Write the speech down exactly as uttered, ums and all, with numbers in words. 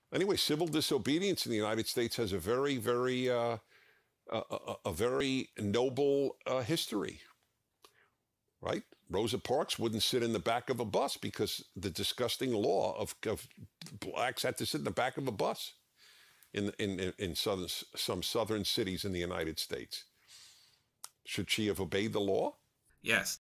Anyway, civil disobedience in the United States has a very, very, uh, a, a, a very noble uh, history, right? Rosa Parks wouldn't sit in the back of a bus because the disgusting law of, of blacks had to sit in the back of a bus in in in southern, some southern cities in the United States. Should she have obeyed the law? Yes.